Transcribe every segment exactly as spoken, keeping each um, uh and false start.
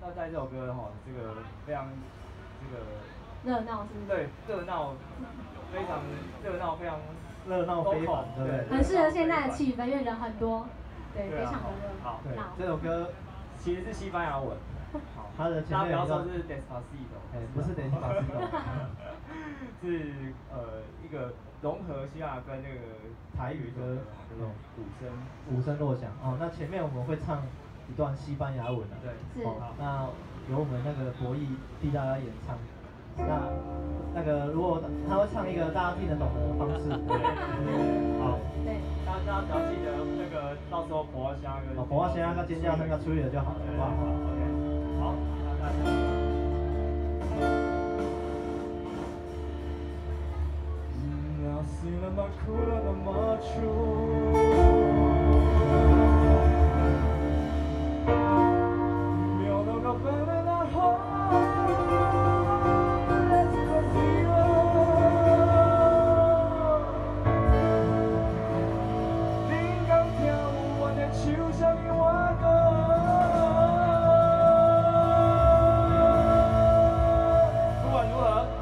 要在这首歌哈，这个非常这个热闹是不是？ 对，热闹，非常热闹，非常热闹非凡，对不对？ 很适合现在的气氛，因为人很多，对，非常的热闹。 好， 对，这首歌其实是西班牙文。好， 它的前面大家不要说是 Despacito， 哎，不是 Despacito， 是呃一个融合西班牙跟那个台语歌那种鼓声， 鼓声落响。哦，那前面我们会唱一段西班牙文的， 对， 是。 哦，那由我们那个博弈替大家演唱。那那个如果他会唱一个大家听得懂的方式，对，好， 对， 大家只要记得那个到时候婆虾跟， 哦，婆虾跟尖叫声跟吹了就好了，好不好 ？OK， 好，那大家。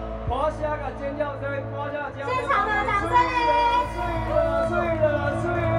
现场的掌声！ 睡了，睡了，睡了。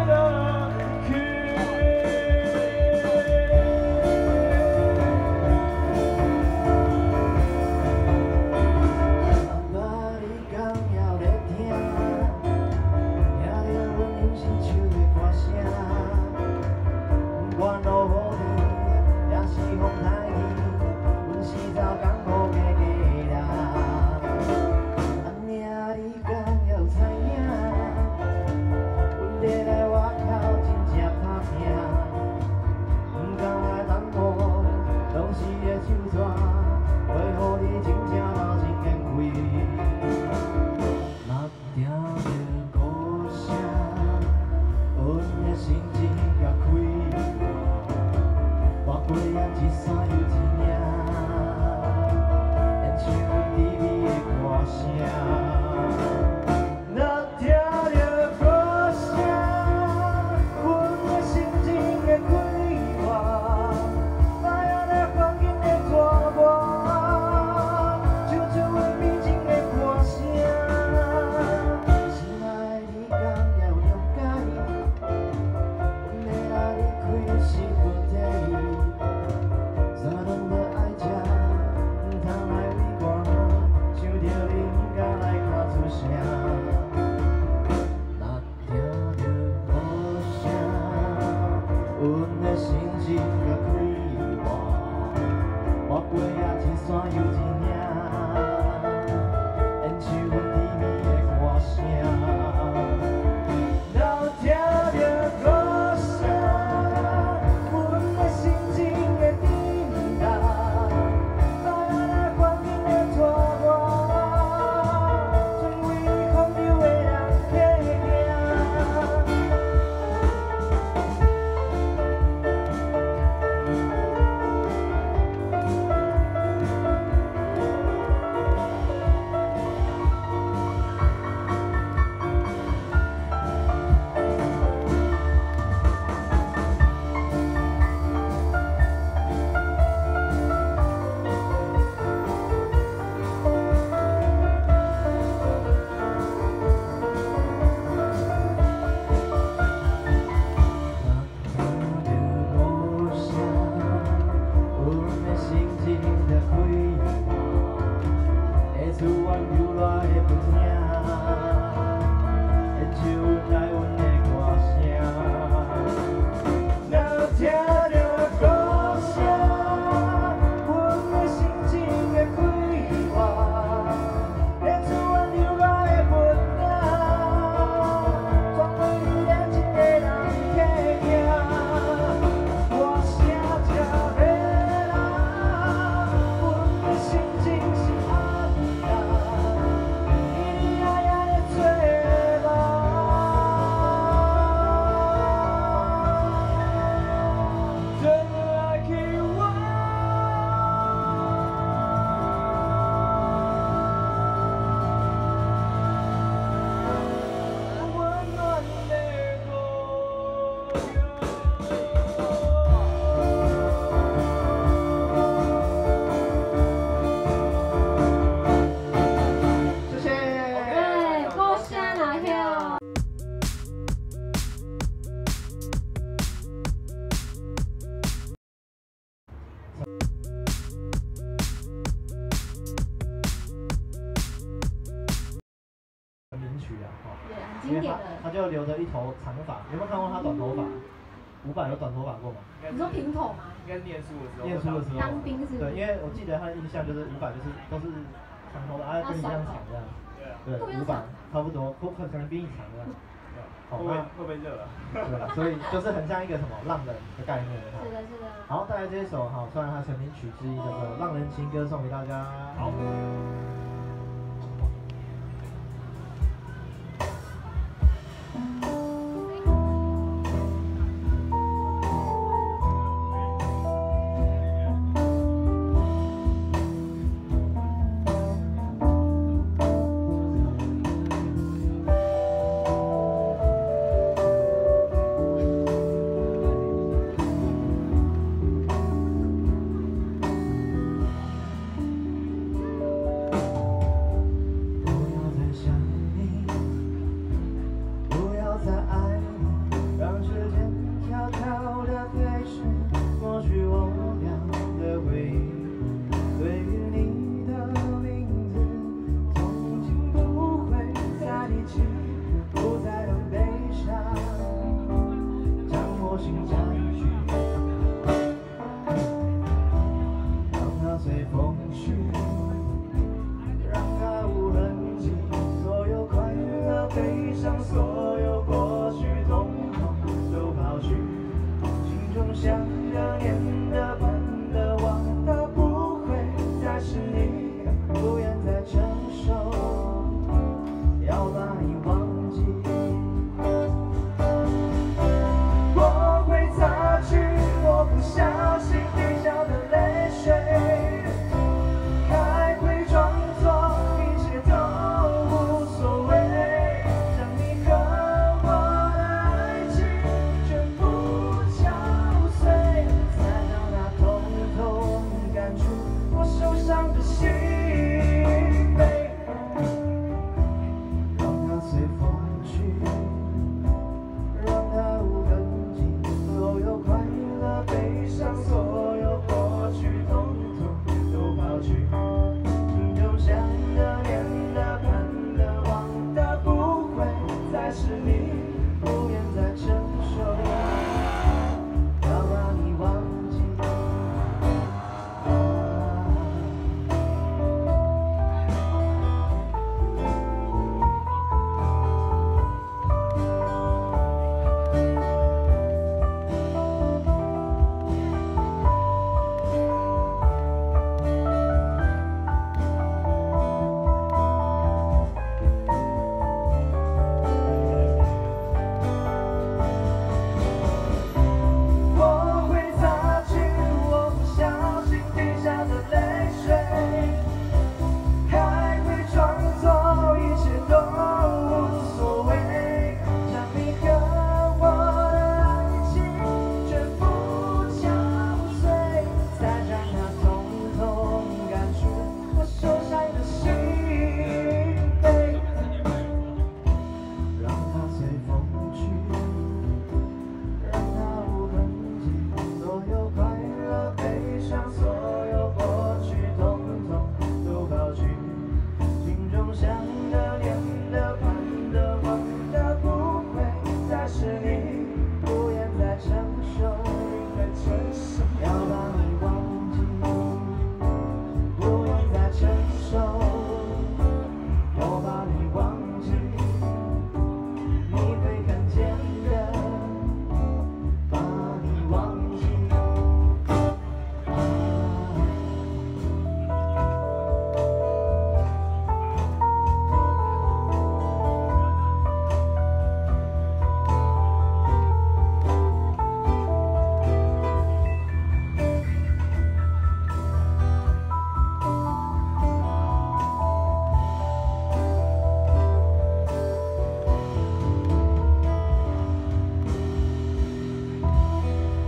因为他他就留着一头长发，有没有看过他短头发？伍佰有短头发过吗？ 你说平头吗？ 应该念书的时候。 念书的时候。 当兵是。 对，因为我记得他的印象就是伍佰就是都是长头发，啊跟你一样长这样。 对啊。 对，伍佰差不多，可可能比你长这样。 会不会会不会热啊？ 对，所以就是很像一个什么浪人的概念。 是的，是的。 好，带来这一首好，算他成名曲之一，叫做《浪人情歌》，送给大家。 好。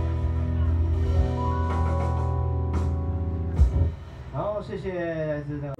谢谢，来自那个。